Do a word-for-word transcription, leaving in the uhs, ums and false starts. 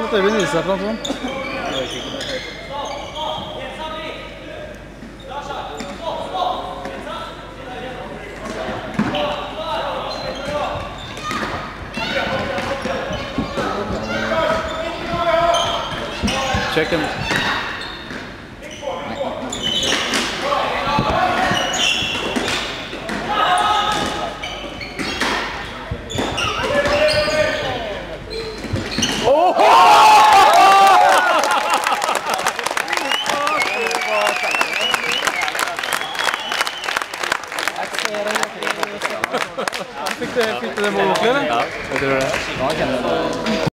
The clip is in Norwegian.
at Øyvind viser seg fra sånn. Check him. Fikk du det målet, eller? Ja, jeg tror det.